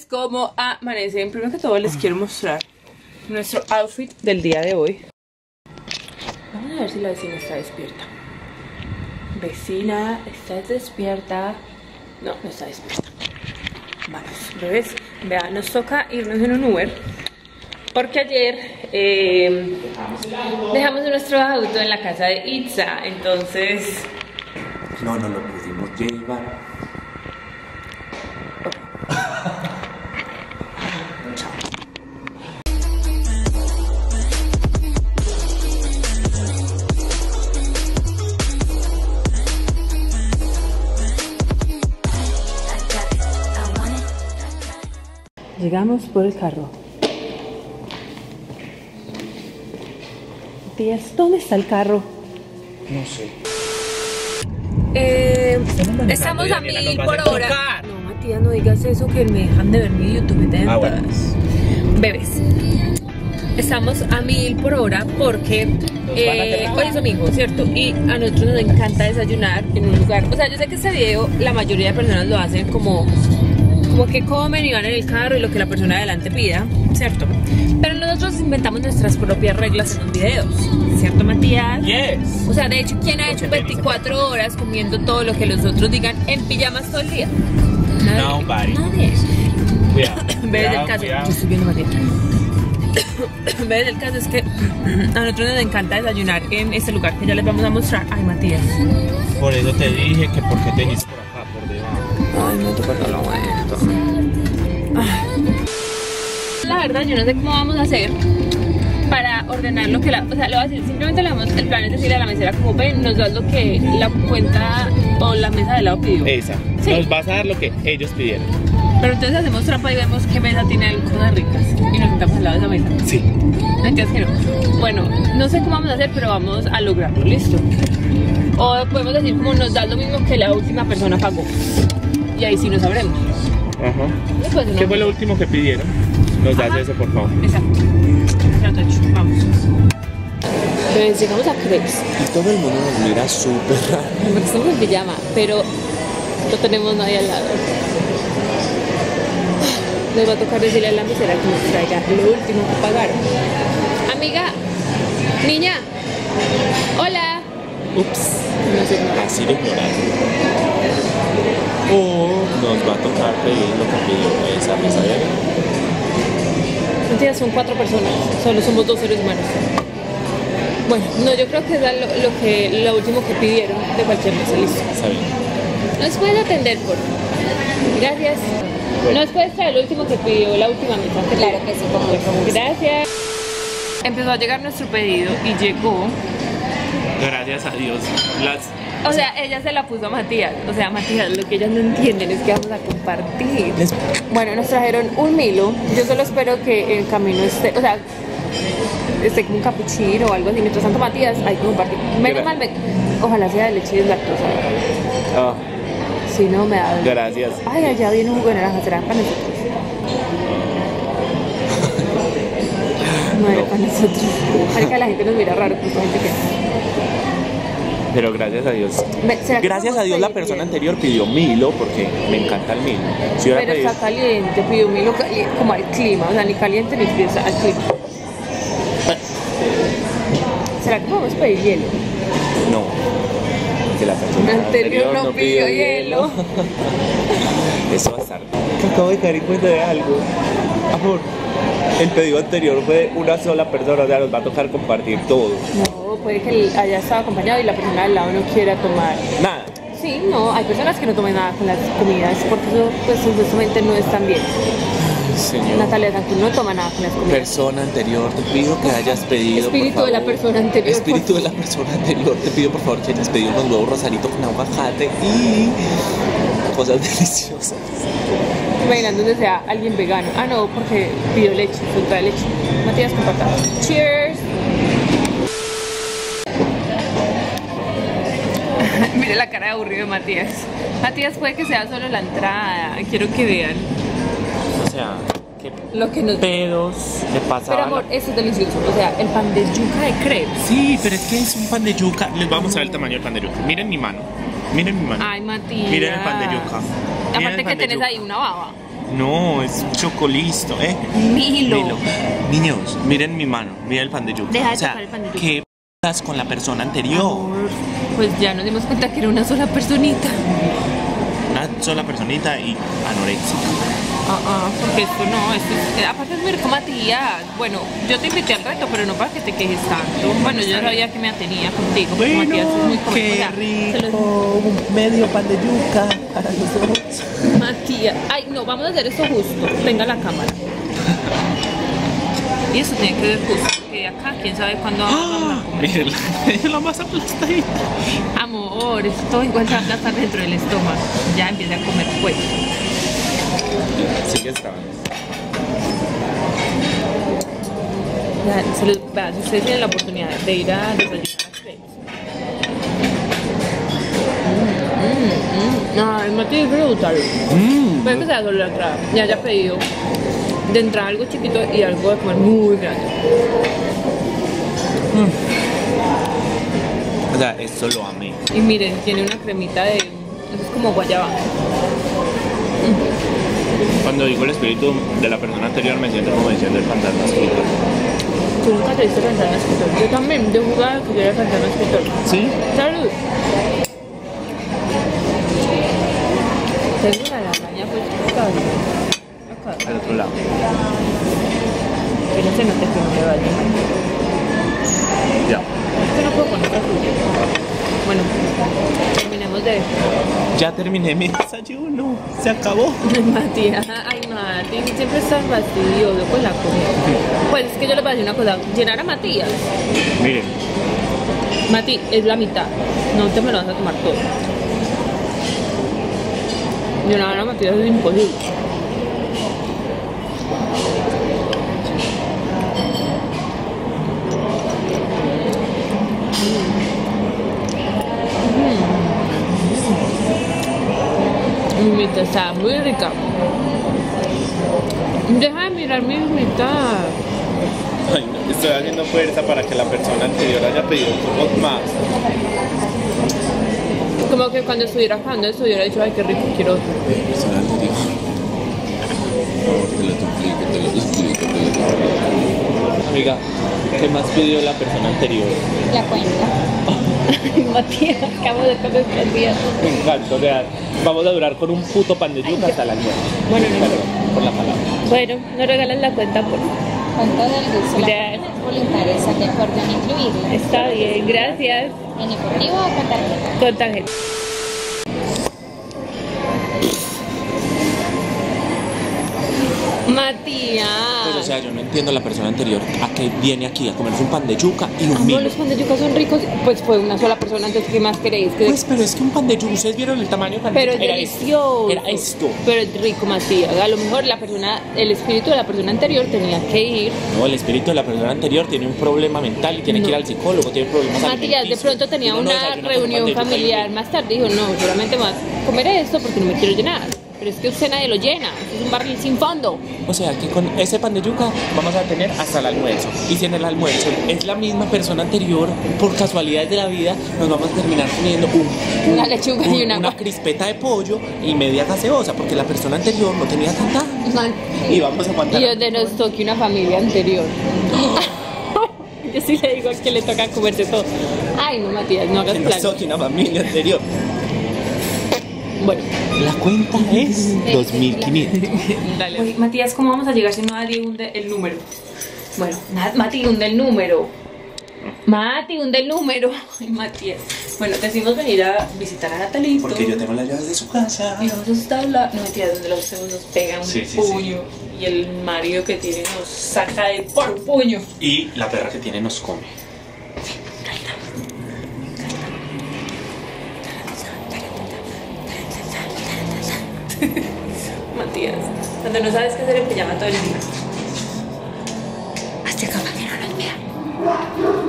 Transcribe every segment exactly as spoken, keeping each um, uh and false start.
¿cómo amanecen? Primero que todo les quiero mostrar nuestro outfit del día de hoy. Vamos a ver si la vecina está despierta. Vecina, ¿estás despierta? No, no está despierta. Vamos, bebés, vean, nos toca irnos en un Uber porque ayer eh, dejamos nuestro auto en la casa de Itza, entonces... No, no lo pudimos llevar. Llegamos por el carro. Matías, ¿dónde está el carro? No sé. Eh, estamos a mil por hora. No, Matías, no digas eso, que me dejan de ver mi YouTube de ah, bueno. Bebés, estamos a mil por hora porque eh, hoy es domingo, ¿cierto? Y a nosotros nos encanta desayunar en un lugar. O sea, yo sé que este video la mayoría de personas lo hacen como como que comen y van en el carro y lo que la persona de adelante pida, ¿cierto? Pero nosotros inventamos nuestras propias reglas en los videos, ¿cierto, Matías? Yes. O sea, de hecho, ¿quién ha hecho veinticuatro horas comiendo todo lo que los otros digan en pijamas todo el día? Nadie. Nobody. Nadie. Cuidado. Ves el caso. Yo estoy viendo, Matías. Ves el caso es que a nosotros nos encanta desayunar en este lugar que ya les vamos a mostrar. Ay, Matías. Por eso te dije que por qué tenías por acá, por debajo. Ay, no te acuerdo la vuelta. La verdad, yo no sé cómo vamos a hacer para ordenar lo que la... O sea, le voy a decir, simplemente le vamos, el plan es decirle a la mesera como, ven, nos das lo que la cuenta o la mesa de lado pidió. Esa. Sí. Nos vas a dar lo que ellos pidieron. Pero entonces hacemos trampa y vemos qué mesa tiene cosas ricas y nos sentamos al lado de esa mesa. Sí. Entonces, que no. Bueno, no sé cómo vamos a hacer, pero vamos a lograrlo, listo. O podemos decir como nos da lo mismo que la última persona pagó. Y ahí sí no sabremos. Ajá. Después, ¿no? ¿Qué fue lo último que pidieron? Nos das Ajá. eso, por favor. Exacto. Ya te he hecho. Vamos. Entonces llegamos a Crepes. Y todo el mundo nos mira súper raro. Porque estamos en pijama, pero no tenemos nadie al lado. Nos va a tocar decirle a la mesera que nos traiga lo último que pagaron. Amiga, niña, hola. Ups. No sé nada. Así de ignorante. O nos va a tocar pedir lo que pidió esa mesa de ahí. Mentira, son cuatro personas, solo somos dos seres humanos. Bueno, no, yo creo que es lo, lo, que, lo último que pidieron de cualquier mesa, listo. Está bien. ¿Nos puedes atender, por favor? Gracias. Bueno. ¿Nos puedes traer el último que pidió la última mesa? Claro que sí, con mucho gusto. Gracias. Empezó a llegar nuestro pedido y llegó. Gracias a Dios. Las... O sea, ella se la puso a Matías. O sea, Matías, lo que ellas no entienden es que vamos a compartir. Les... Bueno, nos trajeron un Milo. Yo solo espero que el camino esté, o sea, esté como un capuchino o algo así. Mientras tanto, Matías, hay que compartir. Menos mal, me... ojalá sea de leche y deslactosa. Oh, Si no, me da... gracias. Ay, allá viene un jugo de naranja, será para nosotros. No era para nosotros. Marica, la gente nos mira raro, pues la gente que... Pero gracias a Dios. Me- ¿será que Gracias podemos a Dios la pedir persona bien? anterior pidió Milo porque me encanta el Milo. Si hubiera Pero pedido... está caliente, pidió un Milo caliente, como al clima, o sea, ni caliente ni frío, o sea, al clima. ¿Será que podemos pedir hielo? No. Que la persona El anterior no pidió hielo. Eso va a estar. Acabo de caer en cuenta de algo. Amor, el pedido anterior fue de una sola persona, o sea, nos va a tocar compartir todo. No, puede que él haya estado acompañado y la persona al lado no quiera tomar. Nada. Sí, no, hay personas que no toman nada con las comidas porque eso pues supuestamente no es tan bien. Señor. Natalia Santos no toma nada con las comidas. Persona anterior, te pido que hayas pedido. Espíritu por de la favor. persona anterior, Espíritu por de la persona anterior, te pido por favor que hayas pedido unos huevos rosaritos con aguacate y cosas deliciosas. Imaginando donde sea alguien vegano. Ah, no, porque pidió leche, fruta de leche. Matías, compartamos. Cheers. Mire la cara de aburrido de Matías. Matías, puede que sea solo la entrada. Quiero que vean O sea, qué lo que nos... pedos le pasa. Pero amor, eso es delicioso. O sea, el pan de yuca de crepes. Sí, pero es que es un pan de yuca. Les vamos a ver el tamaño del pan de yuca. Miren mi mano. Miren mi mano. Ay, Matías. Miren el pan de yuca. Miren Aparte el pan que de tenés yuca. ahí una baba. No, es chocolisto, ¿eh? Milo. Milo. Niños, miren mi mano, miren el pan de yuca. Deja de o sea, tocar el pan de yuca. ¿qué p***as con la persona anterior? Amor, pues ya nos dimos cuenta que era una sola personita. Una sola personita y anoréxica. Ah, ah, porque esto no, esto es, aparte es muy rico, Matías. Bueno, yo te invité al reto, pero no para que te quejes tanto. Bueno, yo sabía que me atenía contigo, porque Bueno, Matías es muy comido. qué O sea, se rico, los- un medio pan de yuca para los dos. Matías, ay, no, vamos a hacer esto justo. Tenga la cámara. Y eso tiene que ver justo, porque acá, quién sabe cuándo vamos a comer. Miren, la, la masa aplastadita. Amor, esto igual se va a aplastar dentro del estómago. Ya empieza a comer pues. Sigue estando. Ya, se los, vean, si ustedes tienen la oportunidad de ir a desayunar a Crepes. Mm, mm, mm. Ay, Matías, quiero gustarlo. Mmm. Puede que sea solo la entrada. Ya haya pedido de entrada algo chiquito y algo de comer muy grande. O sea, esto lo amé. Y miren, tiene una cremita de... Eso es como guayaba. Cuando digo el espíritu de la persona anterior me siento como diciendo el fantasma escritor. Tú nunca te viste fantasma escritor. Yo también, yo jugaba que yo era fantasma escritor. ¿Sí? ¡Salud! Tengo una lasaña pues acá. Acá. Al otro lado. Que no se note que no me vaya. Ya. Es que no puedo poner la tuya. Bueno, terminemos de... Ya terminé mi desayuno. Se acabó. Matías, ay Mati, siempre estás fastidioso con la comida. Pues es que yo le voy a decir una cosa, llenar a Matías. Miren. Mati, es la mitad, no te me lo vas a tomar todo. Llenar a Matías es imposible. Mi mitad está muy rica. Deja de mirar mi mitad. Ay, no, estoy haciendo fuerza para que la persona anterior haya pedido un poco más. Como que cuando estuviera acabando esto hubiera dicho, ay, qué rico, quiero otro. Persona anterior. Por favor, te lo duplico, te lo duplico, te lo duplico. Amiga, ¿qué más pidió la persona anterior? La cuenta. Matías, acabo de comer tres días. Me encanta, o sea, vamos a durar con un puto pan de yuca hasta la nueve. Bueno, no. Perdón por la palabra. Bueno, no regalan la cuenta por... Con todo el gusto. La Gracias. persona voluntaria está de acuerdo en incluirla. Está bien, gracias. ¿En efectivo o con tarjeta? Con tarjeta. Matías. Pero, o sea, yo no entiendo a la persona anterior a que viene aquí a comerse un pan de yuca y un Amor, milo. los pan de yuca son ricos. Pues fue una sola persona, entonces ¿qué más queréis? ¿Qué- Pues, pero es que un pan de yuca, ¿ustedes vieron el tamaño del pan de Pero yuca? es Era esto. delicioso. Era esto. Pero es rico, Matías. A lo mejor la persona, el espíritu de la persona anterior tenía que ir. No, el espíritu de la persona anterior tiene un problema mental y tiene No. que ir al psicólogo, tiene problemas Matías, de alimenticios. pronto tenía Uno no una desayuna con un pan reunión de yuca y un familiar milo. más tarde. Dijo, no, solamente más comer esto porque no me quiero llenar. Pero es que usted nadie lo llena. Es un barril sin fondo. O sea, que con ese pan de yuca vamos a tener hasta el almuerzo. Y si en el almuerzo es la misma persona anterior, por casualidades de la vida, nos vamos a terminar comiendo un, Una lechuga y una una agua. crispeta de pollo y media gaseosa, porque la persona anterior no tenía tanta. Man. Y vamos a aguantar. Y donde nos toque una familia anterior. Yo sí le digo que le toca comerse todo. Ay, no, Matías, no hagas Que nos plan. toque una familia anterior. Bueno, La cuenta es dos mil quinientos. dale. Oye, Matías, ¿cómo vamos a llegar si nadie hunde el número? Bueno, nada, Mati, hunde el número. Mati, hunde el número. Ay, Matías. Bueno, decidimos venir a visitar a Natalito. Porque yo tengo las llaves de su casa. Y vamos a estar la... No, Matías, donde los hacemos nos pega un Sí, sí, puño. Y el marido que tiene nos saca de por un puño. Y la perra que tiene nos come. Matías, cuando no sabes qué hacer en pijama todo el día. Hazte acá para que no nos vean.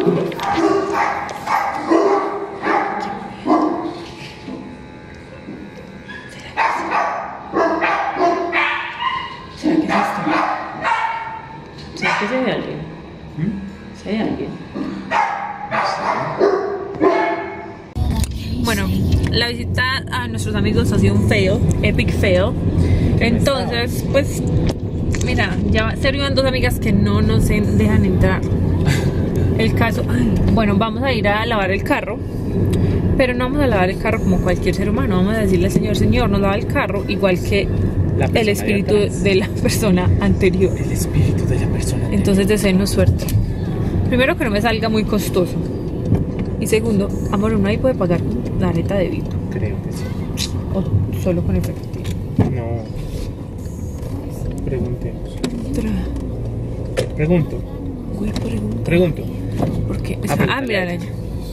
¿Será que es esto? ¿Será que se ve alguien? ¿Se ve alguien? Bueno, la visita a nuestros amigos ha sido un fail, epic fail. Entonces, pues, mira, ya se arriban dos amigas que no nos dejan entrar. El caso, ay, bueno, vamos a ir a lavar el carro, pero no vamos a lavar el carro como cualquier ser humano. Vamos a decirle al señor, señor, nos lava el carro igual que el espíritu de, de la persona anterior. El espíritu de la persona anterior. Entonces, deseenos suerte. Primero, que no me salga muy costoso. Y segundo, amor, uno ahí puede pagar con tarjeta de débito. Creo que sí. O solo con efectivo. No. Preguntemos. Tra- Pregunto. Güey, pregunta. Pregunto. ¿Por qué? Ah, Ah, mira, ya.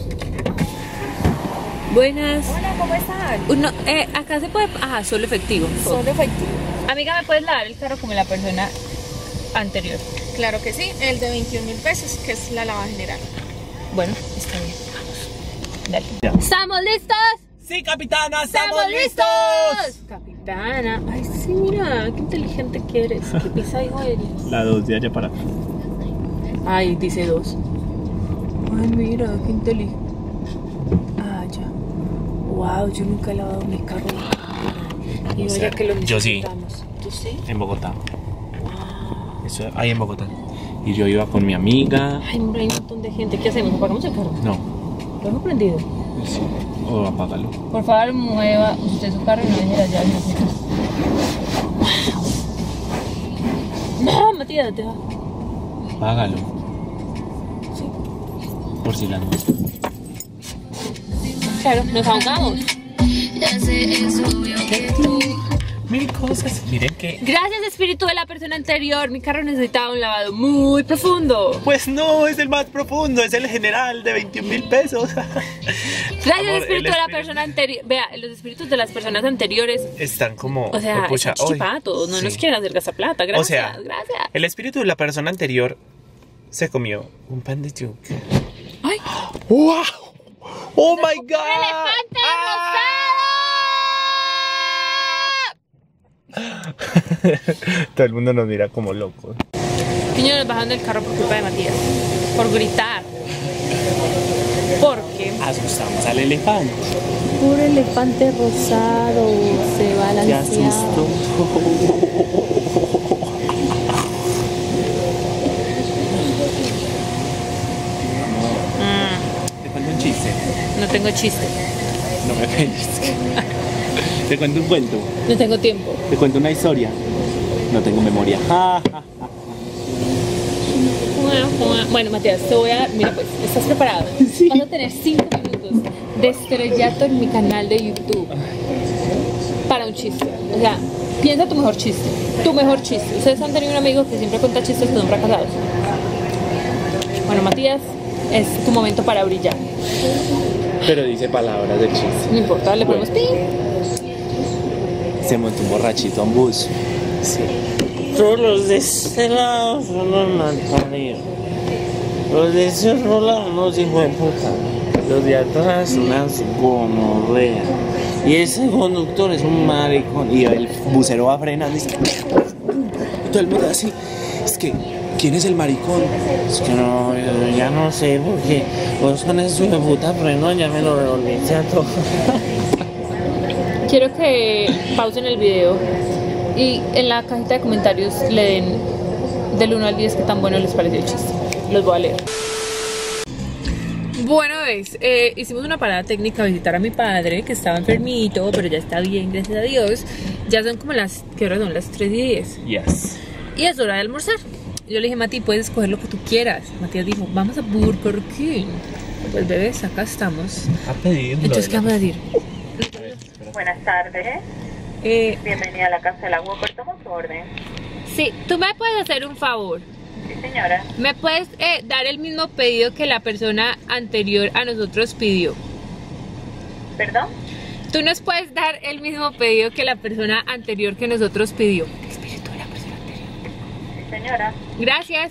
Buenas. Hola, ¿cómo están? Uno, eh, acá se puede. Ajá, solo efectivo. Solo efectivo. Amiga, ¿me puedes lavar el carro como la persona anterior? Claro que sí, el de veintiún mil pesos, que es la lavada general. Bueno, está bien. Vamos. Dale. Ya. ¿Estamos listos? Sí, capitana, ¡Estamos listos! Capitana. Ay, sí, mira, qué inteligente que eres. Qué pisa, hijo eres. La dos de allá para acá. Ay, dice dos. Ay, mira, qué inteligente. Ah, ya. Wow, yo nunca he lavado mi carro. Y O vaya sea, que lo yo sí. necesitamos. ¿Tú sí? En Bogotá. Eso ahí en Bogotá. Y yo iba con mi amiga. Ay, hombre, hay un montón de gente. ¿Qué hacemos? ¿Apagamos el carro? No. ¿Lo hemos prendido? Sí. O apágalo. Por favor, mueva usted su carro y no deje las llaves. No, Matías, deja. Apágalo. Sí. Por si las dudas. Claro, nos ahogamos. Mil cosas. Miren que. Gracias, espíritu de la persona anterior. Mi carro necesitaba un lavado muy profundo. Pues no, es el más profundo, es el general de veintiún mil pesos. Gracias, Amor, espíritu el de la espíritu- persona anterior. Vea, los espíritus de las personas anteriores, Están como. o sea, pucha, están hoy- chichipatos, no sí. nos quieren hacer gastar plata. Gracias, O sea, gracias. El espíritu de la persona anterior se comió un pan de yuca. Ay, ¡Wow! ¡Oh my god! elefante Todo el mundo nos mira como locos. niños nos bajan del carro por culpa de Matías. Por gritar. Porque Asustamos al elefante. puro elefante rosado se Te balancea. asustó. Mm, Te cuento un chiste. no tengo chiste. No me pellizques. Te cuento un cuento. No tengo tiempo. Te cuento una historia. No tengo memoria. Ja, ja. Bueno, Matías, te voy a... Mira pues, ¿estás preparado? Sí. Vas a tener cinco minutos de estrellato en mi canal de YouTube para un chiste. O sea, piensa tu mejor chiste. Tu mejor chiste. Ustedes han tenido un amigo que siempre cuenta chistes que son fracasados. Bueno, Matías, es tu momento para brillar. Pero dice palabras del chiste. No importa, le ponemos pi. Se montó un borrachito a un bus. Sí. Todos los de este lado son los malparidos. Los de ese otro lado unos hijos de puta. Los de atrás unas gonorrea. Y ese conductor es un maricón. Y el busero va frenando y dice, y todo el mundo así. Es que, ¿quién es el maricón? Es que no, yo ya no sé porque vos con ese hijo de puta frenón ya me lo revolviste a todo. Quiero que pausen el video y en la cajita de comentarios le den del uno al diez qué tan bueno les pareció el chiste. Los voy a leer. Bueno, ves, eh, hicimos una parada técnica a visitar a mi padre que estaba enfermito, pero ya está bien, gracias a Dios. Ya son como las, ¿qué hora son? Las tres y diez. Yes. Y es hora de almorzar. Yo le dije, Mati, puedes escoger lo que tú quieras. Matías dijo, vamos a Burger King. Pues bebés, acá estamos. A pedirlo. Entonces, ¿qué vamos a decir? Buenas tardes, Eh, bienvenida a la Casa del Agua, ¿toma su orden? sí, tú me puedes hacer un favor. Sí, señora. ¿Me puedes eh, dar el mismo pedido que la persona anterior a nosotros pidió? ¿Perdón? Tú nos puedes dar el mismo pedido que la persona anterior que nosotros pidió. El espíritu de la persona anterior. Sí, señora. Gracias.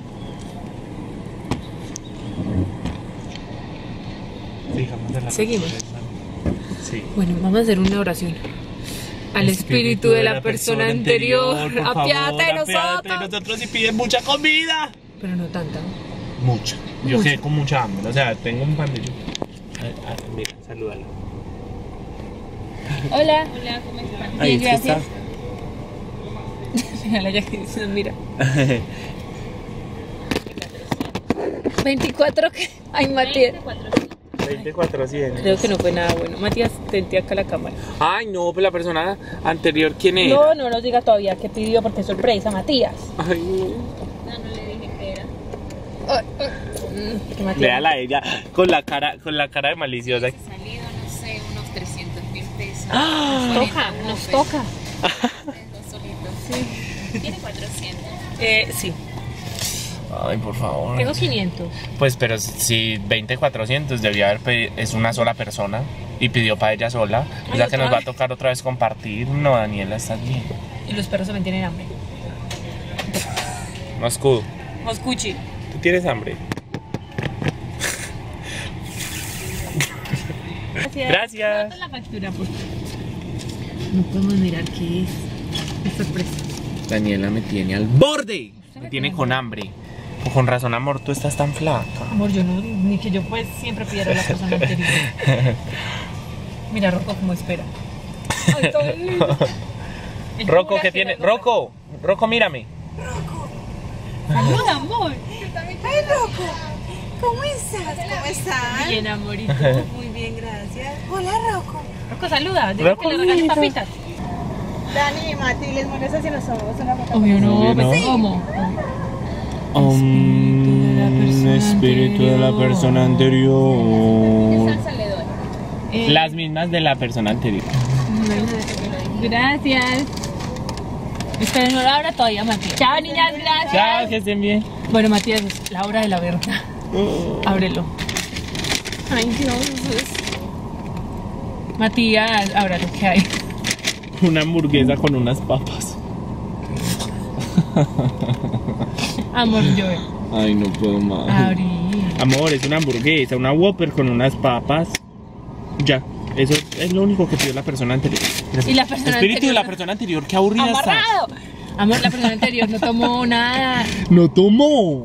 Seguimos. Sí. Bueno, vamos a hacer una oración. Al espíritu de la persona anterior, apiádate de nosotros. Nosotros sí piden mucha comida. Pero no tanta. Mucha. Yo Mucha. quedé con mucha hambre. O sea, tengo un pan de yuca. Ah, ah, mira, salúdalo. Hola. Hola, ¿cómo están? Ahí Bien, es que gracias. Mírala ya que dice, mira. está. veinticuatro que. Ay, Matías. veinte cuatrocientos. Creo que no fue nada bueno. Matías, tente acá la cámara. Ay, no, pues la persona anterior, ¿quién era? No, no nos diga todavía qué pidió porque es sorpresa, Matías. Ay, no. No, no le dije que era. Mm, que Matías. Véala a ella con la cara, con la cara de maliciosa. Salido, no sé, unos trescientos mil pesos. ¡Ah! Nos toca, nos toca. Dos solitos. Sí. Tiene cuatrocientos. Eh, sí. Ay, por favor. Tengo quinientos. Pues, pero si veinte cuatrocientos debió haber pedido, es una sola persona y pidió para ella sola. O Ay, sea que otra nos va a vez. tocar otra vez compartir. No, Daniela, estás bien. Y los perros también tienen hambre. No, escudo. Moscuchi. ¿Tú tienes hambre? Gracias. Gracias. Nota la factura, por favor. No podemos mirar qué es. Es sorpresa. Daniela me tiene al borde. Me tiene con hambre. O con razón, amor, tú estás tan flaca. Amor, yo no, ni que yo pues siempre pidiera a la persona anterior. Mira, Rocco como espera. Ay, todo lindo. El Rocco, cura ¿qué que tiene? la- Rocco, Rocco, mírame. Saluda, amor. Ay, Rocco, ¿cómo estás? ¿Cómo estás? Bien, amorito. Muy bien, gracias. Hola, Rocco. Rocco, saluda. Dile Rocco, que le regalen lindo. papitas. Dani y Mati, les molesta si nos tomamos una foto. Obvio no, Obvio pues, no. ¿cómo? Um, Espíritu de la persona anterior. Salsa le doy. Eh, Las mismas de la persona anterior. Gracias. Esperen, no la hora todavía, Matías. Chao, niñas, gracias. Chao, que estén bien. Bueno, Matías, es la hora de la verdad. Ábrelo. Ay, Dios. Matías, ábralo, ¿qué hay? Una hamburguesa con unas papas. Amor, yo. Ay, no puedo más. Abrí. Amor, es una hamburguesa, una Whopper con unas papas. Ya, eso es lo único que pidió la persona anterior. Y la persona Espíritu de anterior- la persona anterior, qué aburrida está. ¡Amarrado! Amor, la persona anterior no tomó nada. No tomó.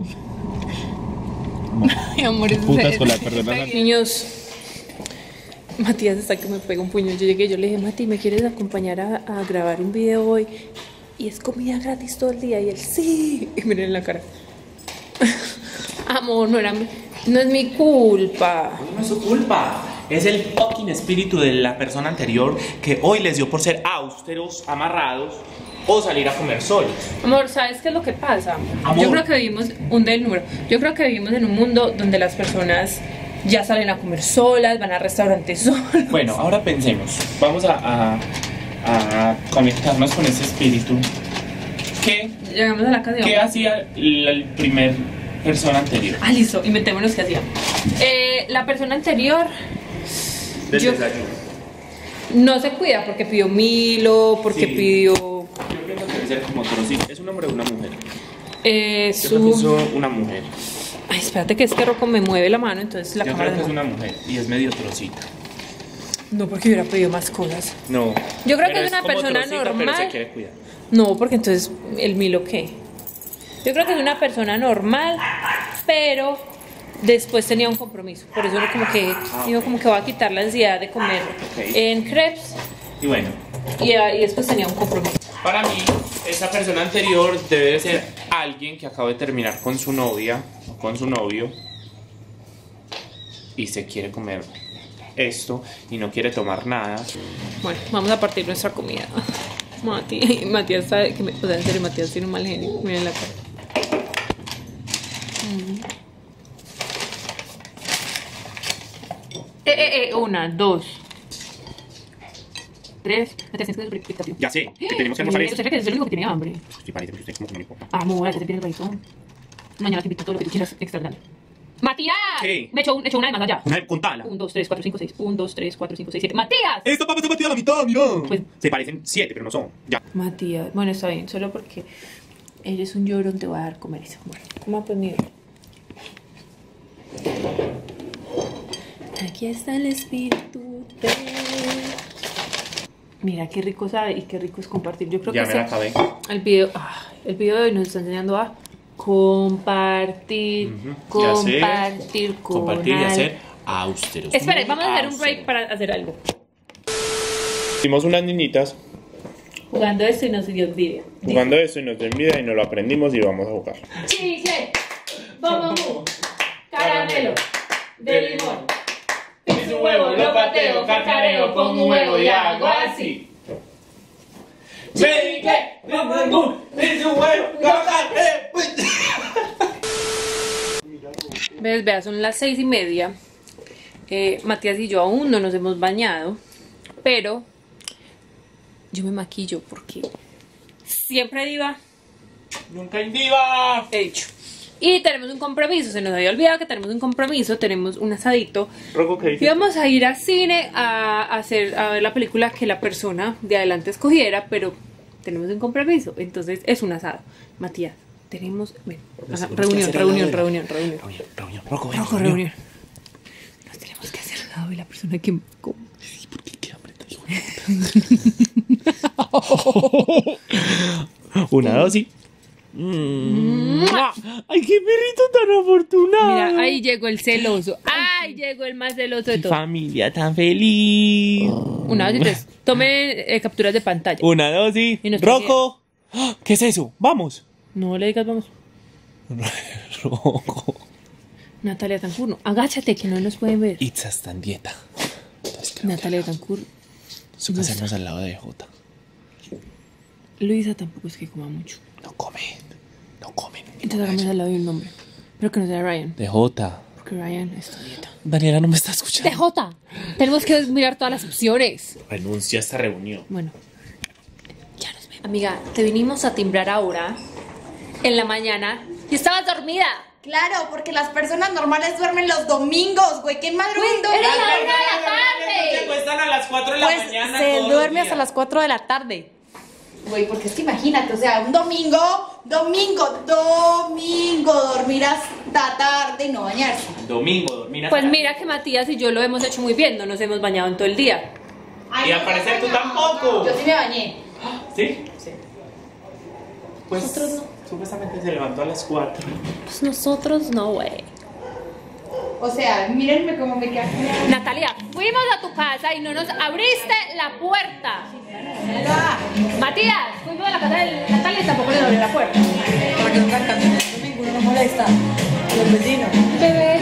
Ay, amor, eso Putas es- con la persona anterior. Niños, Matías está que me pega un puño. Yo llegué, yo le dije, Mati, ¿me quieres acompañar a, a grabar un video hoy? Y es comida gratis todo el día. Y él, sí. Y miren la cara. Amor, no era mi- no es mi culpa. No es su culpa. Es el fucking espíritu de la persona anterior que hoy les dio por ser austeros, amarrados o salir a comer solos. Amor, ¿sabes qué es lo que pasa? Amor. Yo creo que vivimos, un del número, yo creo que vivimos en un mundo donde las personas ya salen a comer solas, van a restaurantes solas. Bueno, ahora pensemos. Vamos a, a, a conectarnos con ese espíritu. ¿Qué, Llegamos a la casa y qué vamos- hacía la el primer persona anterior? Ah, listo, inventémonos qué hacía. Eh, la persona anterior Del yo- desayuno. no se cuida porque pidió Milo, porque Sí. pidió Yo pienso que debe ser como trocito. ¿Es un hombre o una mujer? eh, Yo creo que su... es una mujer. Ay, espérate que es que Rocco me mueve la mano, entonces la Yo cámara creo que es no... una mujer y es medio trocita. No, porque hubiera pedido más cosas. No. Yo creo que pero es una como persona trocita, Pero normal. se quiere cuidar. No, porque entonces el Milo qué. Yo creo que es una persona normal, pero después tenía un compromiso. Por eso era como que digo como que va a quitar la ansiedad de comer Ok. en crepes Y bueno, y, y después tenía un compromiso. para mí, esa persona anterior debe de ser alguien que acaba de terminar con su novia o con su novio y se quiere comer esto y no quiere tomar nada. Bueno, vamos a partir nuestra comida. Mati, Matías sabe que me, o sea, en serio, Matías tiene un mal genio. Miren la cara. Mm. Eh, eh, eh, una, dos, tres. Matías, tienes que ser súper explicativo. Ya sé, que tenemos que almorzar Eh, esto. ¿Usted cree que es el único que tiene hambre? Sí, parece que usted como que no le importa. Amor, que se pide el paisón. Mañana te invito a todo lo que tú quieras extra grande. ¡Matías! ¿Qué? Me echó, un, echó una de más allá. Una, contala. Un, dos, tres, cuatro, cinco, seis. Un, dos, tres, cuatro, cinco, seis, siete. ¡Matías! Esta papa está partida a la mitad, mira. Pues- Se parecen siete, pero no son. Ya. Matías, bueno, está bien, solo porque eres un llorón te voy a dar comer eso. Bueno, ¿cómo pues mi Aquí está el espíritu de... Mira qué rico sabe y qué rico es compartir. Yo creo Ya que me la ese- acabé. el video, ah, el video de hoy nos está enseñando a compartir, Ujú. Y compartir, con Compartir y al- hacer austeros. Esperen, muy vamos a hacer un break austeros. para hacer algo. Hicimos unas niñitas Jugando esto y nos dio envidia. jugando eso y nos dio envidia y nos lo aprendimos y vamos a jugar. Chicle, bombomú, caramelo, de limón. Piso un huevo, lo pateo, cacareo, pongo un huevo y hago así. Chicle, bombomú, piso un huevo, lo pateo. Ves, vea, son las seis y media. Eh, Matías y yo aún no nos hemos bañado, pero yo me maquillo porque siempre diva, Nunca en diva. he dicho. Y tenemos un compromiso, se nos había olvidado que tenemos un compromiso, tenemos un asadito. Rocco, ¿qué dices? Y vamos a ir al cine a, hacer, a ver la película que la persona de adelante escogiera, pero tenemos un compromiso, entonces es un asado. Matías, tenemos... Ven, ajá, reunión, reunión, reunión, reunión. Reunión, reunión. Rocco, ven, Rocco, reunión. reunión. Nos tenemos que hacer al lado de la persona que... Sí, porque qué hambre te dijo. Una dosis. Mm. Ay, qué perrito tan afortunado. Mira, ahí llegó el celoso. Ahí llegó el más celoso de Qué todos. familia tan feliz. Una vez, entonces, tome eh, capturas de pantalla. Una dosis. Y nos Rocco. ¡Ah! ¿Qué es eso? Vamos. No le digas vamos. Rocco. Natalia Tancur, no. Agáchate que no nos pueden ver. Itza está en dieta. Entonces, creo Natalia Tancur. que su casa no es al lado de Jota. Luisa tampoco es que coma mucho. No comen. No comen. Entonces hagamos al lado de un nombre. Pero que no sea Ryan. De Jota. Porque Ryan está en dieta. Daniela no me está escuchando. De J. Tenemos que mirar todas las opciones. Renuncia a esta reunión. Bueno. Ya nos vemos. Amiga, te vinimos a timbrar ahora. En la mañana. Y estabas dormida. Claro, porque las personas normales duermen los domingos, güey. ¿Quién madruga un domingo? ¡Eres la una de la tarde! Se acuestan a las cuatro de la Pues mañana. se todos duerme los hasta días. las cuatro de la tarde. Güey, porque es que imagínate, o sea, un domingo, domingo, domingo, dormir hasta tarde y no bañarse. Domingo, dormir hasta Pues las- mira que Matías y yo lo hemos hecho muy bien. No nos hemos bañado en todo el día. Ay, Y no al te parecer tú bañas. tampoco. Yo sí me bañé. ¿Sí? Sí. Pues Nosotros no. supuestamente se levantó a las cuatro. Pues nosotros no, güey. O sea, mírenme cómo me queda. Natalia, fuimos a tu casa y no nos abriste la puerta. Matías, fuimos a la casa de Natalia y tampoco le abrió la puerta. Para que no canten el domingo, no molesta a los vecinos. Bebé.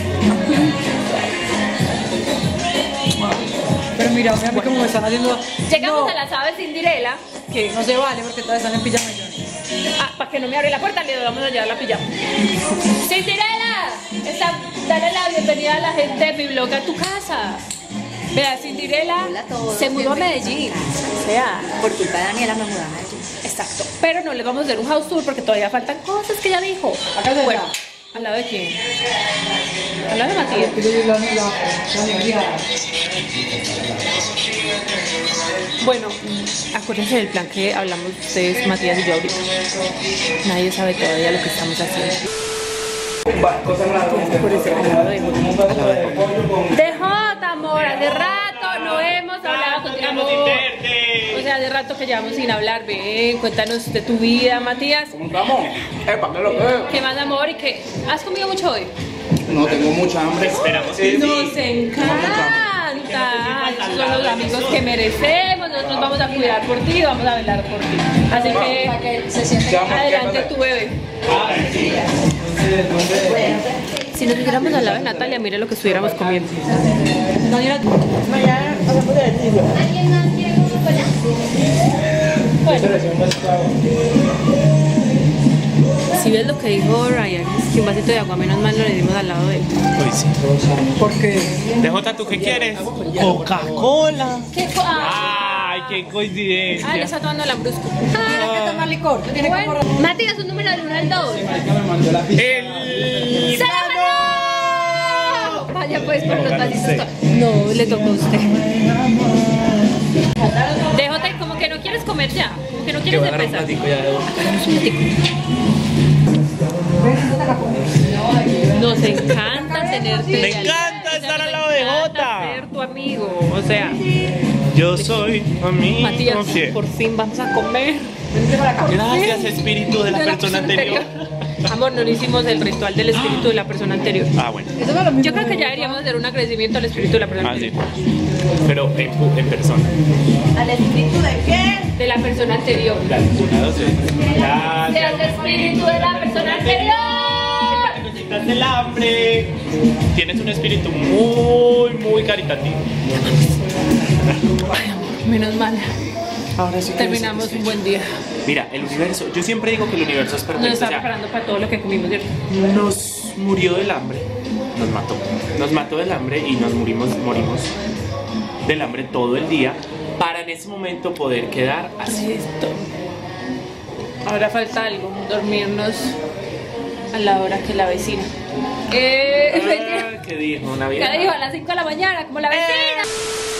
Pero mira, o sea, a mí como me están haciendo. Llegamos no, a la sala de Cinderella. que no se vale porque todas están en pijama y yo no. Ah, para que no me abre la puerta, le vamos a llevar la pijama. Cinderella, está, dale la bienvenida a la gente de mi blog a tu casa. Vea, Cinderella Hola a todos, se mudó a bienvenidos. Medellín. O sea, Por culpa de Daniela me mudaba allí. exacto. Pero no les vamos a hacer un house tour porque todavía faltan cosas que ella dijo. Acá se Bueno, está. ¿al lado de quién? Al lado de Matías. Yo soy la, la, la negra. Bueno, acuérdense del plan que hablamos ustedes, Matías y yo ahorita. Nadie sabe todavía lo que estamos haciendo. Por eso, al lado de Jota. De Jota, amor, hace rato no hemos hablado contigo, amor. O sea, hace rato que llevamos sin hablar. Ven, cuéntanos de tu vida, Matías. ¿Vamos? Epa, ¿qué lo que? ¿Qué más, amor? ¿Y qué? ¿Has comido mucho hoy? No tengo mucha hambre. Esperamos que Nos sí. encanta. Esos son los amigos que merecemos. Nosotros vamos a cuidar por ti y vamos a velar por ti. Así que Se siente adelante tu bebé. Si nos hubiéramos al lado de Natalia, mire lo que estuviéramos comiendo. Daniela, mañana hacemos ejercicio. ¿Alguien más quiere Coca-Cola? Si ves lo que dijo Ryan, que un vasito de agua, menos mal no le dimos al lado de él. Uy, sí. Porque De Jota, ¿tú qué quieres? Coca-Cola. ¿Qué co- ah, Ay, qué coincidencia. ah, le está tomando la brusco. tiene que tomar licor, tú tienes que Bueno, borrar. Matías, un número del uno al dos. El... ¡Se la ganó! Vaya pues por los vasitos. No, le tocó a usted. Déjate, como que no quieres comer ya. Como que no quieres empezar. Hagamos un platico. Nos encanta tenerte. Me de encanta al- estar nos al lado de encanta Jota. ser tu amigo. O sea, Yo soy amigo Matías, fiel. por fin vamos a comer. Gracias, espíritu de la De la persona persona anterior. anterior. Amor, no hicimos el ritual del espíritu de la persona anterior. Ah, bueno. Eso no es lo mismo. Yo creo que ya deberíamos hacer un agradecimiento al espíritu de la persona Ah, sí. anterior. Pero en, pu- en persona. ¿Al espíritu de qué? De la persona anterior. Claro, una, dos, tres. Gracias. Sea el espíritu de la persona anterior. Necesitas el hambre. Tienes un espíritu muy, muy caritativo. Ay, amor, menos mal. Ahora sí que Terminamos un buen día. Mira, el universo, yo siempre digo que el universo es perfecto. Nos está o sea, preparando para todo lo que comimos, ¿cierto? nos murió del hambre, nos mató, nos mató del hambre y nos murimos, morimos del hambre todo el día para en ese momento poder quedar así. Listo. Ahora falta algo, dormirnos a la hora que la vecina. Eh, Ah, ¿qué dijo? ¿Una ¿Qué vieja? dijo? A las cinco de la mañana, como la vecina.